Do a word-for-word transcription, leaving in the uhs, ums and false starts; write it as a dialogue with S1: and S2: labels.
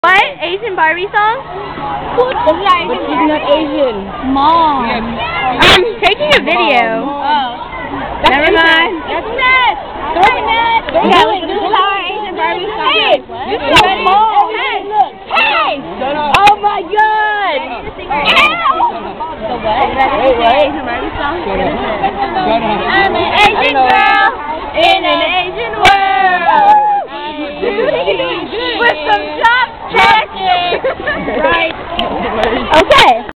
S1: What? Asian Barbie song?
S2: But she's not Asian.
S1: Mom. I'm taking a video.
S2: Oh.
S1: Never mind.
S2: That's nuts. Throw nuts.
S1: Yeah, this is how our Asian Barbie song
S2: Hey,
S1: is.
S2: this is so small. Hey, look. Hey. Oh my God.
S1: The what?
S2: Wait, what?
S1: Asian Barbie song?
S2: I'm an
S1: Asian girl in a